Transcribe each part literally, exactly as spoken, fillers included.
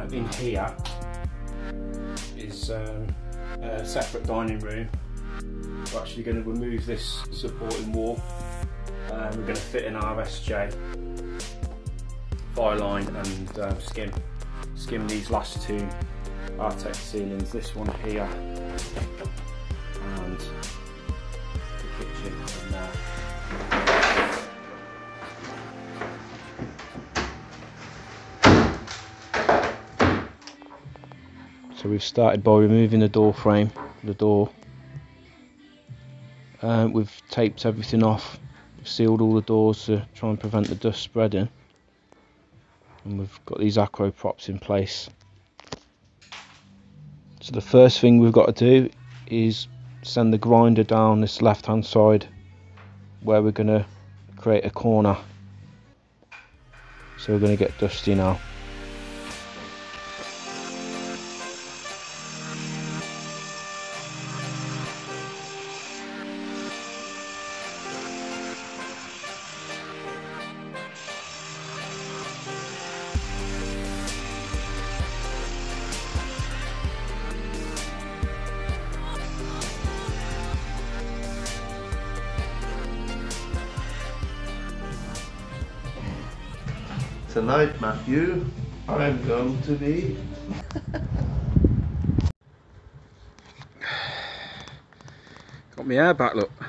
in here is um, a separate dining room. We're actually going to remove this supporting wall. Um, we're going to fit in our S J fire line and um, skim skim these last two artex ceilings. This one here and the kitchen in there. So we've started by removing the door frame, the door. Um, we've taped everything off, we've sealed all the doors to try and prevent the dust spreading. And we've got these acro props in place. So the first thing we've got to do is send the grinder down this left hand side where we're going to create a corner. So we're going to get dusty now. Tonight, Matthew, I'm going to be... Got my hair back, look.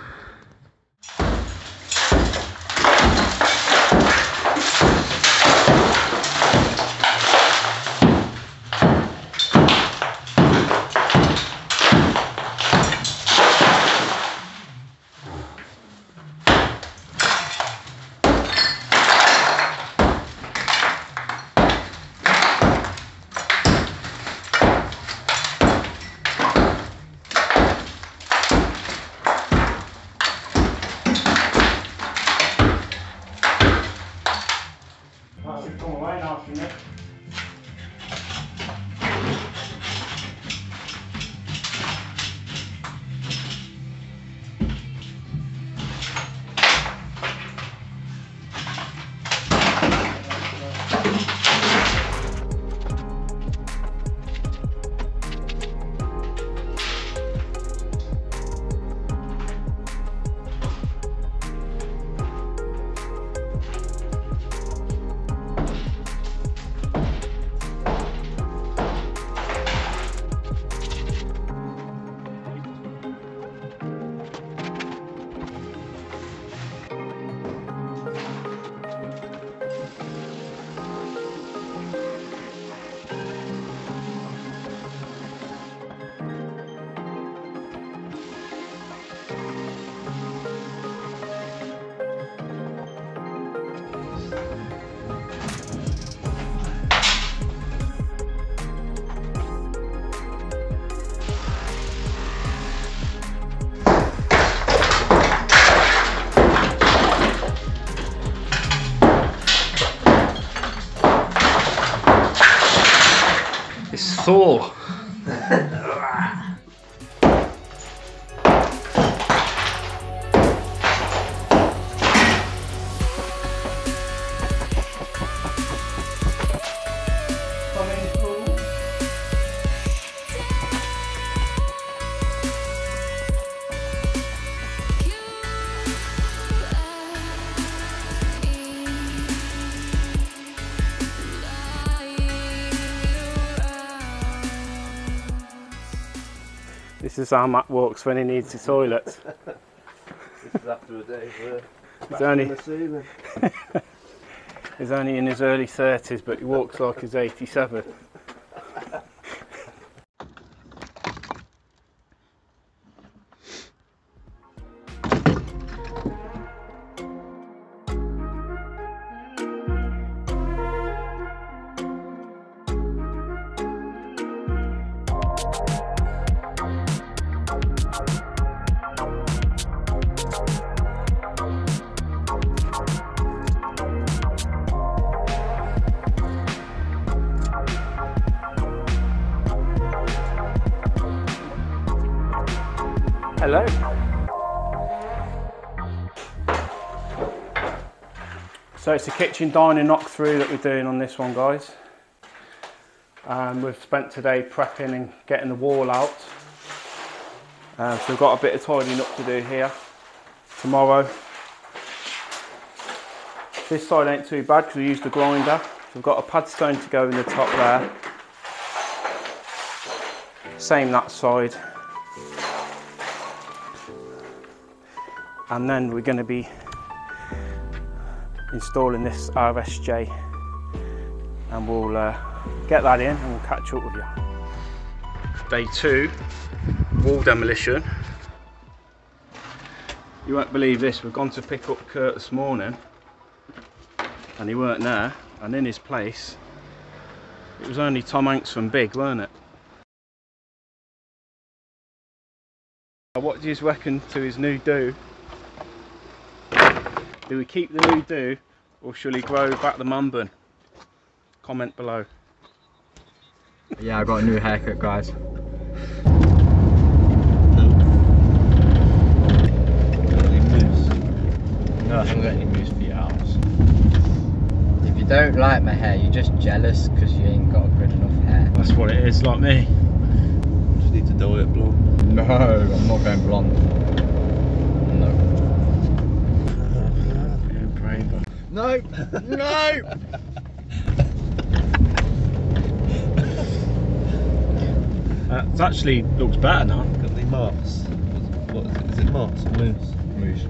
It's Thor. This is how Matt walks when he needs the toilet. This is after a day's work. He's only, the ceiling. he's only in his early thirties, but he walks like he's eighty-seven. Hello. So it's a kitchen diner knock through that we're doing on this one, guys. and we've spent today prepping and getting the wall out. Uh, so we've got a bit of tidying up to do here. Tomorrow, this side ain't too bad because we used the grinder. So we've got a pad stone to go in the top there. Same that side. And then we're going to be installing this R S J, and we'll uh, get that in and we'll catch up with you. Day two, wall demolition. You won't believe this, we've gone to pick up Kurt this morning and he weren't there, and in his place it was only Tom Hanks from Big, weren't it? What do you reckon to his new do? Do we keep the new do, or shall he grow back the man bun? Comment below. Yeah, I got a new haircut, guys. No, I haven't got any moves for your house. If you don't like my hair, you're just jealous because you ain't got good enough hair. That's what it is, like me. Just need to dye it blonde. No, I'm not going blonde. No. No! No! Uh, it actually looks better now. Got the moss. What is it? Is it moss or moose? Moose.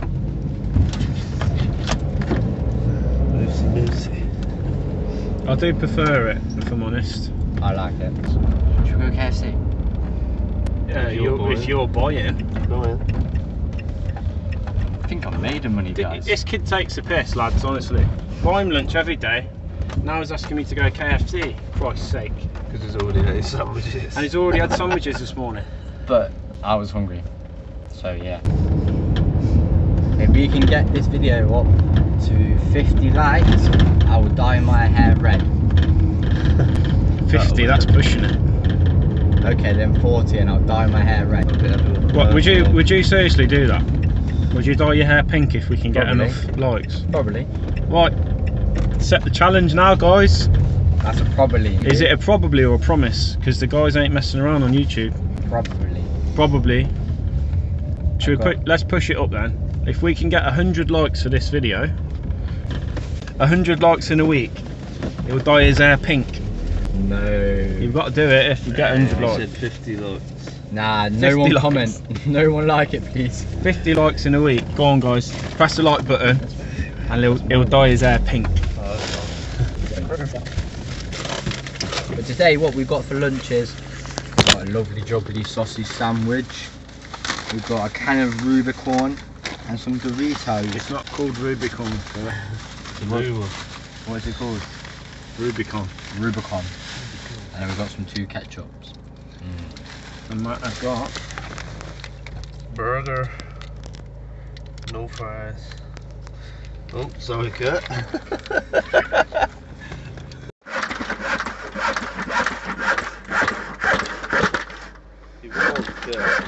Moosey moosey. I do prefer it, if I'm honest. I like it. Should we go K F C? Yeah, If you're you're, buying. if you're buying. Go in. I think I'm made of money, guys. This kid takes the piss, lads, honestly. Buy him lunch every day. Now he's asking me to go K F C, for Christ's sake. Because he's already had his sandwiches. And he's already had sandwiches this morning. But I was hungry. So yeah. If we can get this video up to fifty likes, I will dye my hair red. fifty, that's pushing it. Okay, then forty and I'll dye my hair red. What, would you would you seriously do that? Would you dye your hair pink if we can get Probably. enough likes? Probably. Right, set the challenge now, guys. That's a probably. Is it a probably or a promise? Because the guys ain't messing around on YouTube. Probably. Probably. Should we Okay. put, let's push it up then. If we can get one hundred likes for this video, one hundred likes in a week, he'll dye his hair pink. No. You've got to do it if you get one hundred He likes. said fifty likes. Nah, no fifty one likes. comment. No one like it, please. fifty likes in a week. Go on, guys. Press the like button and he'll, he'll dye his hair pink. But today, what we've got for lunch is we've got a lovely jubbly sausage sandwich. We've got a can of Rubicon and some Doritos. It's not called Rubicon. The new one. What is it called? Rubicon. Rubicon. And then we've got some two ketchups. And Matt has got Burger. No fries. Oh, sorry, Kurt. You won't, Kurt.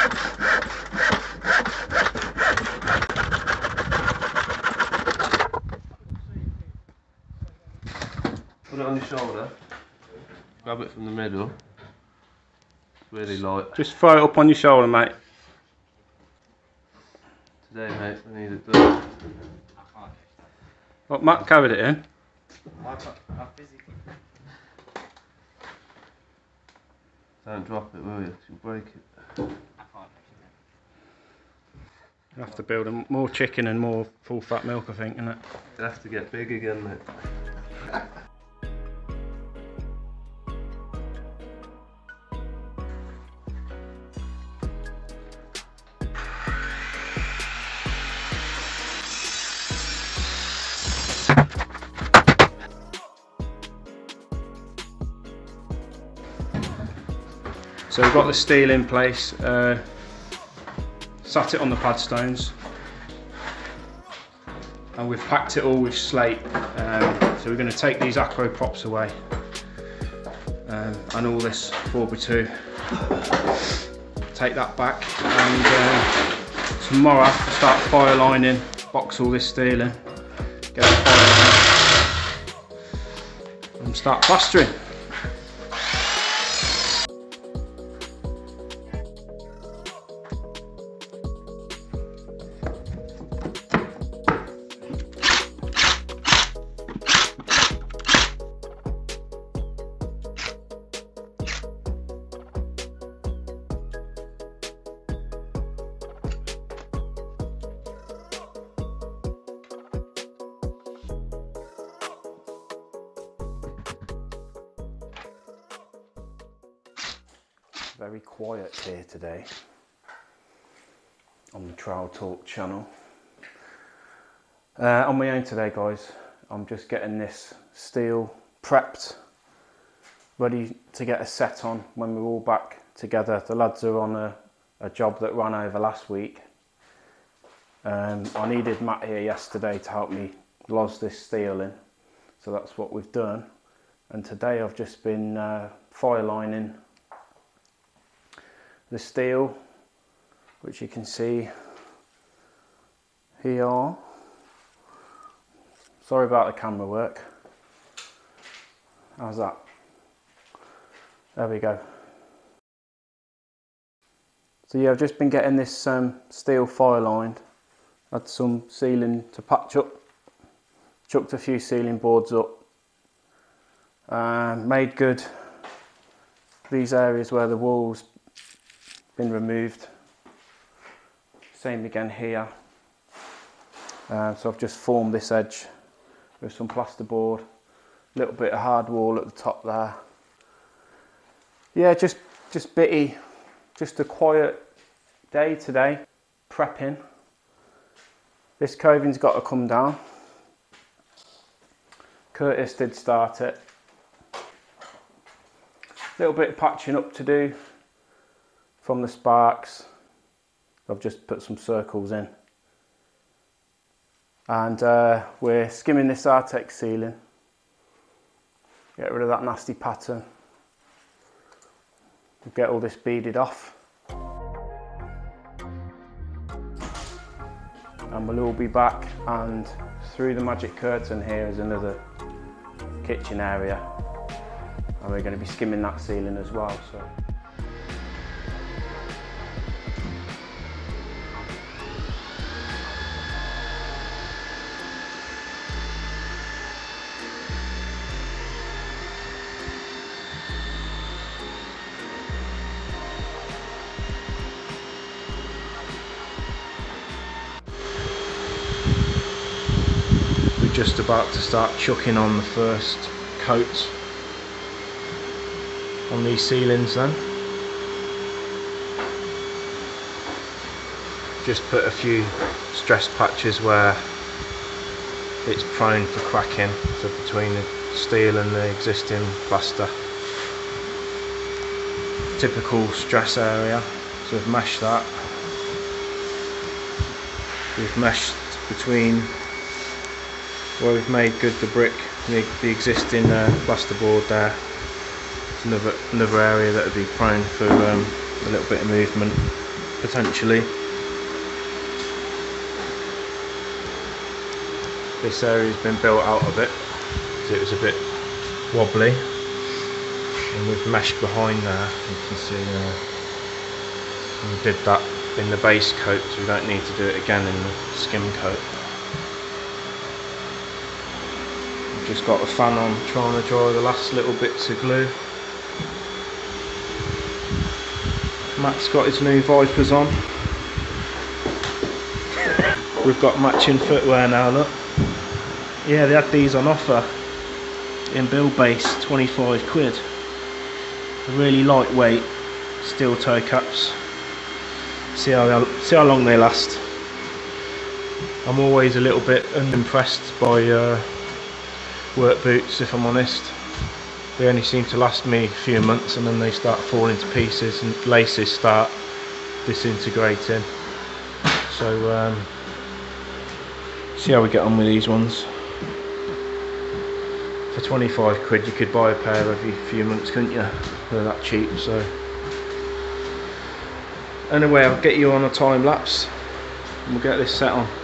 Put it on your shoulder. Grab it from the middle. It's really light. just throw it up on your shoulder, mate. Today, mate, we need it done. Look, Matt carried it in. Don't drop it, will you? You'll break it. You have to build a, more chicken and more full fat milk, I think, innit? You'll have to get big again, mate. So we've got the steel in place, uh, sat it on the pad stones, and we've packed it all with slate. Um, so we're going to take these acro props away, um, and all this four by two. Take that back, and uh, tomorrow I'll start fire lining, box all this steel in, get the fire line, and start plastering. very quiet here today on the Trail Talk channel. Uh, on my own today, guys. I'm just getting this steel prepped, ready to get a set on when we're all back together. The lads are on a, a job that ran over last week. Um, I needed Matt here yesterday to help me lodge this steel in, so that's what we've done. And today I've just been uh, fire lining the steel, which you can see here. Sorry about the camera work. How's that? There we go. So yeah, I've just been getting this um, steel fire lined. Had some sealing to patch up. Chucked a few sealing boards up. Um, made good these areas where the wall's been removed. Same again here. Uh, so I've just formed this edge with some plasterboard, a little bit of hard wall at the top there. Yeah, just just bitty, just a quiet day today, prepping. This coving's got to come down. Curtis did start it. A little bit of patching up to do from the sparks. I've just put some circles in. And uh, we're skimming this artex ceiling. Get rid of that nasty pattern. Get all this beaded off. And we'll all be back, and through the magic curtain here is another kitchen area. And we're going to be skimming that ceiling as well. So. Just about to start chucking on the first coat on these ceilings then. Just put a few stress patches where it's prone for cracking, so between the steel and the existing plaster. Typical stress area, so we've meshed that. We've meshed between where we've made good the brick, the, the existing uh, plasterboard there. It's another, another area that would be prone for um, a little bit of movement, potentially. This area's been built out a bit, because it was a bit wobbly. And we've meshed behind there, you can see uh, we did that in the base coat, so we don't need to do it again in the skim coat. Just got the fan on, trying to dry the last little bits of glue. Matt's got his new Vipers on. We've got matching footwear now, look. Yeah, they had these on offer in Bill Base, twenty-five quid. Really lightweight steel toe caps. See how, see how long they last. I'm always a little bit unimpressed by uh, work boots, if I'm honest. They only seem to last me a few months and then they start falling to pieces and laces start disintegrating. So um, see how we get on with these ones. For twenty-five quid you could buy a pair every few months, couldn't you? They're that cheap. So anyway, I'll get you on a time lapse and we'll get this set on.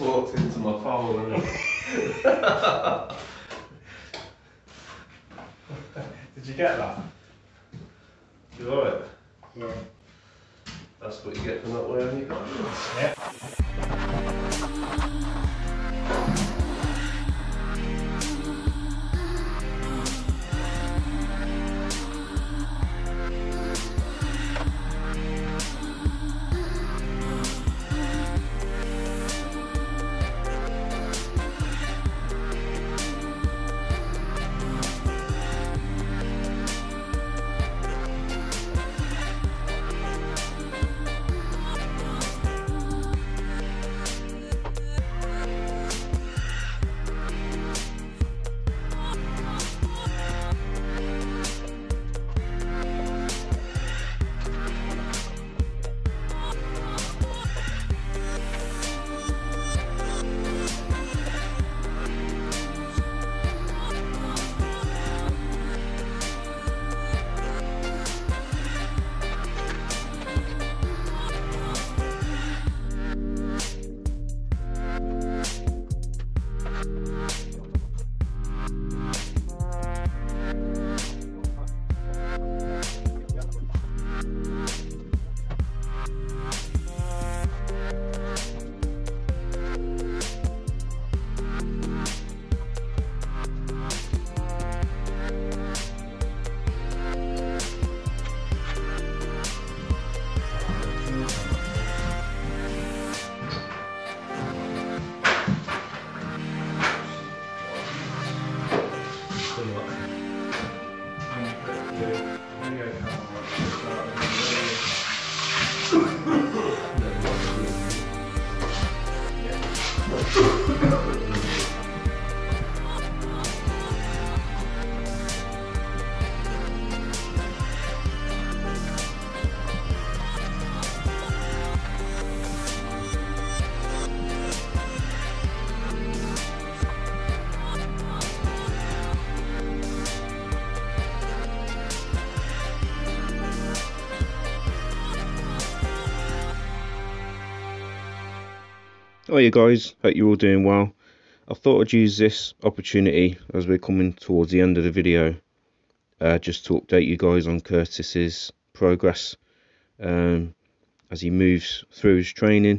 walked into my pole and Did you get that? you alright? Yeah. That's what you get for not wearing your goggles. Yeah. Hi you guys, hope you're all doing well. I thought I'd use this opportunity as we're coming towards the end of the video uh, just to update you guys on Curtis's progress um, as he moves through his training.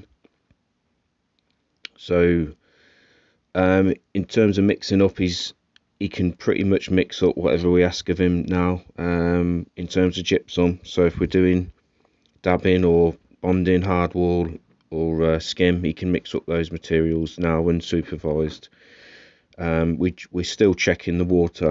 So um, in terms of mixing up, he's he can pretty much mix up whatever we ask of him now um, in terms of gypsum. So if we're doing dabbing or bonding, hardwall or uh, skim, he can mix up those materials now when supervised. Um, we, we're still checking the water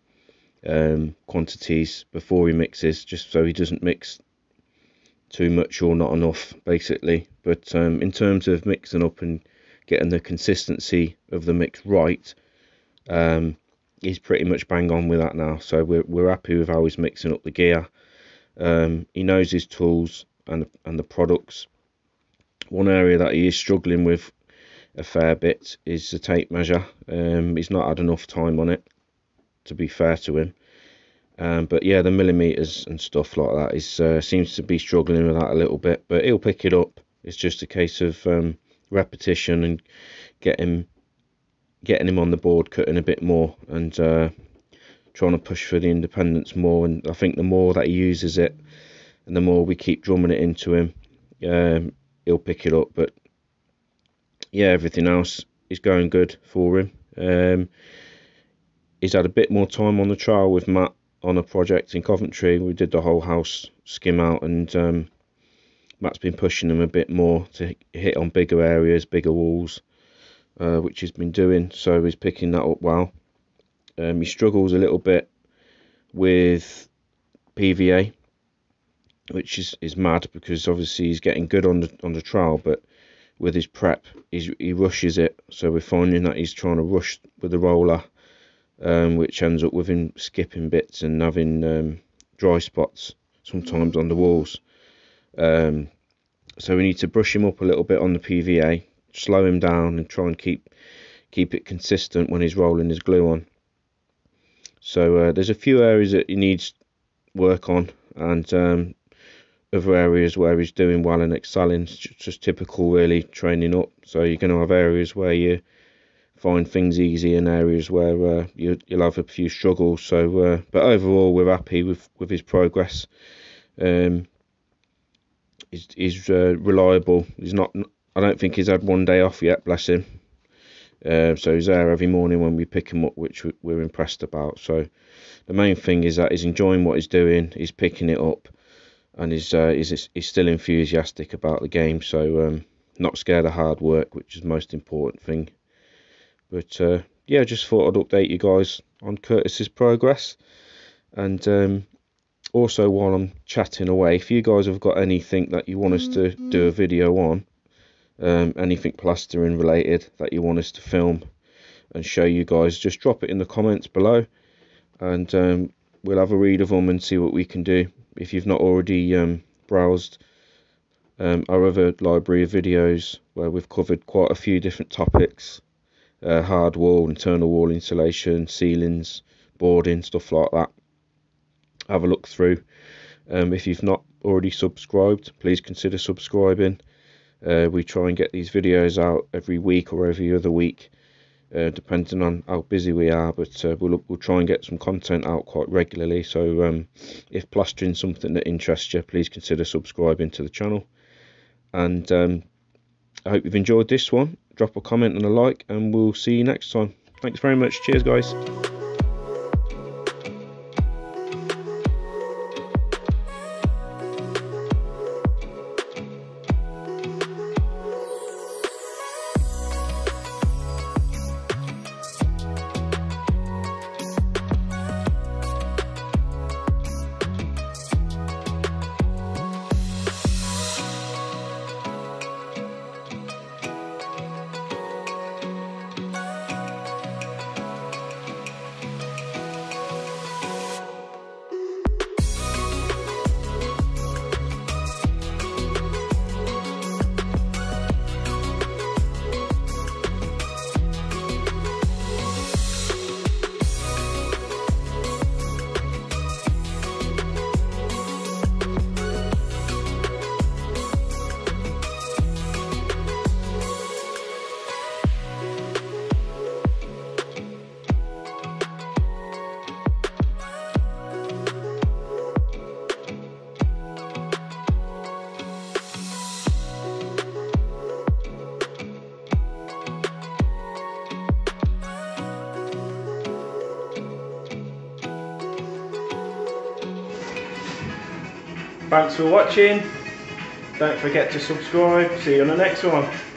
um, quantities before he mixes, just so he doesn't mix too much or not enough basically. But um, in terms of mixing up and getting the consistency of the mix right, um, he's pretty much bang on with that now. So we're, we're happy with how he's mixing up the gear. Um, he knows his tools and, and the products. One area that he is struggling with a fair bit is the tape measure. Um, he's not had enough time on it, to be fair to him. Um, but yeah, the millimeters and stuff like that is uh, seems to be struggling with that a little bit. But he'll pick it up. It's just a case of um, repetition and getting getting him on the board, cutting a bit more, and uh, trying to push for the independence more. And I think the more that he uses it, and the more we keep drumming it into him, um, he'll pick it up. But yeah, everything else is going good for him. Um, he's had a bit more time on the trial with Matt on a project in Coventry. We did the whole house skim out, and um, Matt's been pushing him a bit more to hit on bigger areas, bigger walls, uh, which he's been doing. So he's picking that up well. Um, he struggles a little bit with P V A, which is, is mad, because obviously he's getting good on the on the trial, but with his prep he's, he rushes it. So we're finding that he's trying to rush with the roller, um, which ends up with him skipping bits and having um, dry spots sometimes on the walls. Um, so we need to brush him up a little bit on the P V A, slow him down, and try and keep keep it consistent when he's rolling his glue on. So uh, there's a few areas that he needs work on, and um, other areas where he's doing well and excelling. It's just, just typical, really, training up. So you're going to have areas where you find things easy and areas where uh, you, you'll have a few struggles. So, uh, but overall, we're happy with with his progress. Um, he's he's uh, reliable. He's not. I don't think he's had one day off yet. Bless him. Uh, so he's there every morning when we pick him up, which we're impressed about. So the main thing is that he's enjoying what he's doing. He's picking it up, and he's uh, he's he's still enthusiastic about the game. So um, not scared of hard work, which is the most important thing. But uh, yeah, just thought I'd update you guys on Curtis's progress. And um, also, while I'm chatting away, if you guys have got anything that you want us to do a video on, um, anything plastering related that you want us to film and show you guys, just drop it in the comments below, and um, we'll have a read of them and see what we can do. If you've not already um, browsed um, our other library of videos where we've covered quite a few different topics, uh, hard wall, internal wall insulation, ceilings, boarding, stuff like that, have a look through. Um, if you've not already subscribed, please consider subscribing. Uh, we try and get these videos out every week or every other week, uh, depending on how busy we are, but uh, we'll, we'll try and get some content out quite regularly. So um, if plastering is something that interests you, please consider subscribing to the channel. And um, I hope you've enjoyed this one. Drop a comment and a like, and we'll see you next time. Thanks very much. Cheers, guys. Thanks for watching. Don't forget to subscribe. See you on the next one.